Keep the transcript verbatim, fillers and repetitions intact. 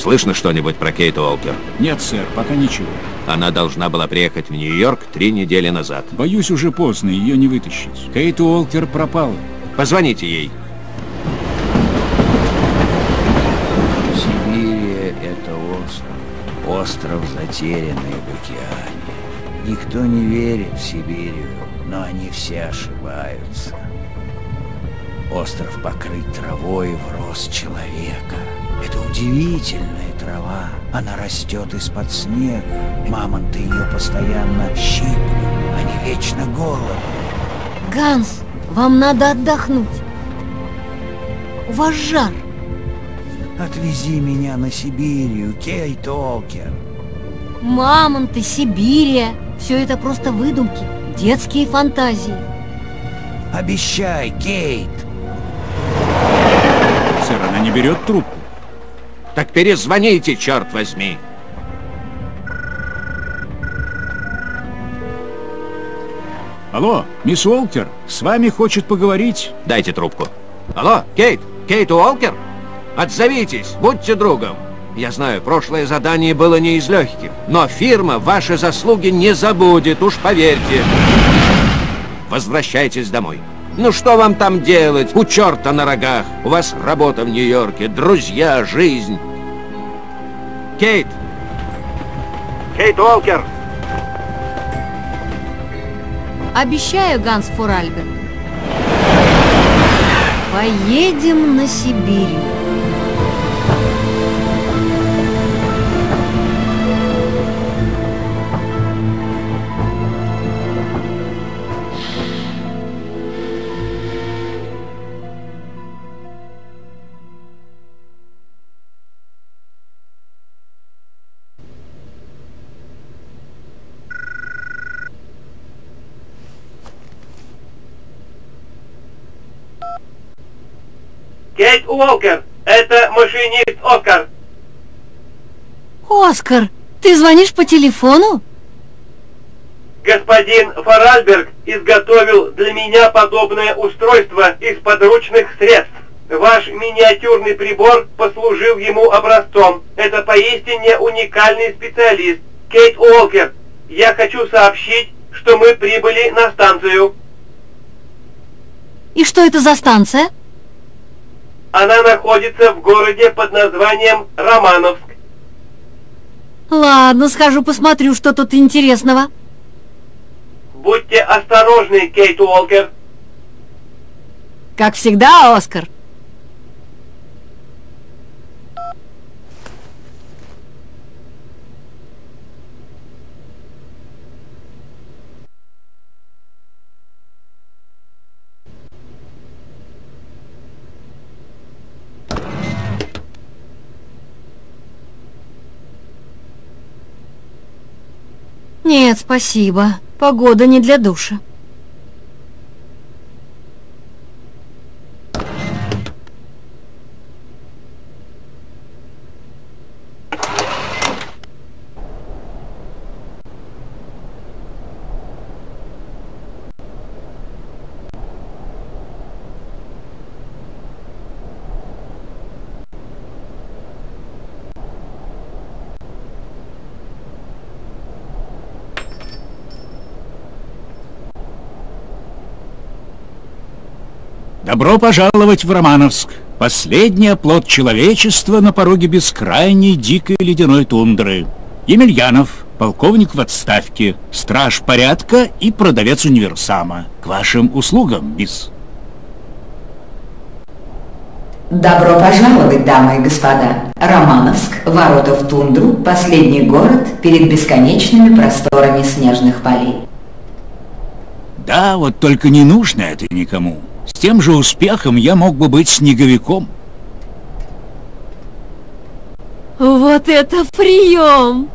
Слышно что-нибудь про Кейт Уолкер? Нет, сэр, пока ничего. Она должна была приехать в Нью-Йорк три недели назад. Боюсь, уже поздно, ее не вытащить. Кейт Уолкер пропала. Позвоните ей. Сибирия — это остров. Остров, затерянный в океане. Никто не верит в Сибирию, но они все ошибаются. Остров покрыт травой в рост человека. Это удивительная трава. Она растет из-под снега. Мамонты ее постоянно щиплют. Они вечно голодны. Ганс, вам надо отдохнуть. У вас жар. Отвези меня на Сибирию, Кейт Уолкер. Мамонты, Сибирия. Все это просто выдумки. Детские фантазии. Обещай, Кейт. Сэр, она не берет трубку. Так перезвоните, черт возьми. Алло, мисс Уолкер, с вами хочет поговорить. Дайте трубку. Алло, Кейт? Кейт Уолкер? Отзовитесь, будьте другом. Я знаю, прошлое задание было не из легких, но фирма ваши заслуги не забудет, уж поверьте. Возвращайтесь домой. Ну что вам там делать, у черта на рогах? У вас работа в Нью-Йорке, друзья, жизнь. Кейт! Кейт Уолкер! Обещаю, Ганс Форальберг. Поедем на Сибирь. Кейт Уолкер, это машинист Оскар. Оскар, ты звонишь по телефону? Господин Форальберг изготовил для меня подобное устройство из подручных средств. Ваш миниатюрный прибор послужил ему образцом. Это поистине уникальный специалист. Кейт Уолкер, я хочу сообщить, что мы прибыли на станцию. И что это за станция? Она находится в городе под названием Романовск. Ладно, схожу посмотрю, что тут интересного. Будьте осторожны, Кейт Уолкер. Как всегда, Оскар. Нет, спасибо. Погода не для душа. Добро пожаловать в Романовск. Последний оплот человечества на пороге бескрайней дикой ледяной тундры. Емельянов, полковник в отставке, страж порядка и продавец универсама. К вашим услугам, мисс. Добро пожаловать, дамы и господа. Романовск, ворота в тундру, последний город перед бесконечными просторами снежных полей. Да, вот только не нужно это никому. С тем же успехом я мог бы быть снеговиком. Вот это прием!